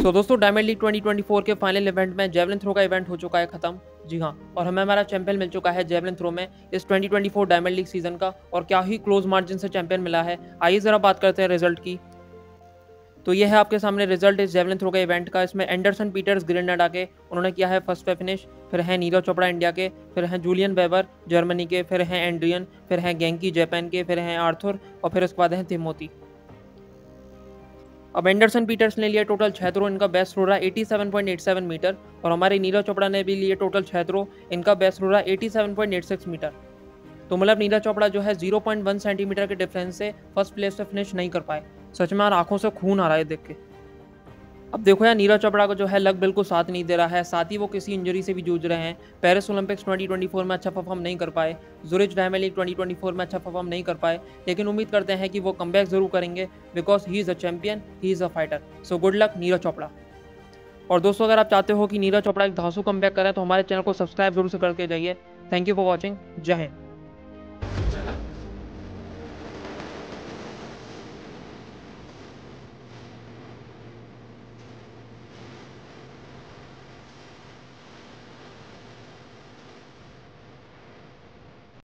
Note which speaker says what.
Speaker 1: दोस्तों diamond league 2024 के final event में जेवलिन थ्रो का इवेंट हो चुका है खत्म। जी हाँ, और हमें हमारा चैंपियन मिल चुका है जेवलिन थ्रो में इस 2024 डायमंड लीग सीजन का, और क्या ही क्लोज मार्जिन से चैंपियन मिला है। आइए जरा बात करते हैं रिजल्ट की। तो ये है आपके सामने रिजल्ट इस जेवलिन थ्रो के इवेंट का। इसमें एंडरसन पीटर्स ग्रेनाडा के, उन्होंने किया है फर्स्ट पे फिनिश। फिर हैं नीरज चोपड़ा इंडिया के, फिर हैं जूलियन वेबर जर्मनी के, फिर हैं एंड्रियन, फिर हैं गेंकी जापान के, फिर हैं आर्थर, और फिर उसके बाद हैं तिमोथी। अब एंडरसन पीटर्स ने लिया टोटल 6 थ्रो, इनका बेस्ट थ्रो रहा 87.87 मीटर, और हमारे नीरज चोपड़ा ने भी लिए टोटल 6 थ्रो, इनका बेस्ट थ्रो रहा 87.86 मीटर। तो मतलब नीरज चोपड़ा जो है 0.1 सेंटीमीटर के डिफरेंस से फर्स्ट प्लेस पे फिनिश नहीं कर पाए। सच में यार आंखों से खून आ रहा है देख के। अब देखो यार, नीरज चोपड़ा को जो है लक बिल्कुल साथ नहीं दे रहा है, साथ ही वो किसी इंजरी से भी जूझ रहे हैं। पेरिस ओलंपिक्स 2024 में अच्छा परफॉर्म नहीं कर पाए, जुरिच डायमंड लीग 2024 में अच्छा परफॉर्म नहीं कर पाए, लेकिन उम्मीद करते हैं कि वो कमबैक जरूर करेंगे, because he is a champion, he is a fighter. So good luck Neeraj Chopra. और दोस्तों, अगर आप चाहते हो कि नीरज चोपड़ा एक धांसू कमबैक करें तो हमारे चैनल को सब्सक्राइब जरूर से करके जाइए। Thank you for watching. जय हिंद।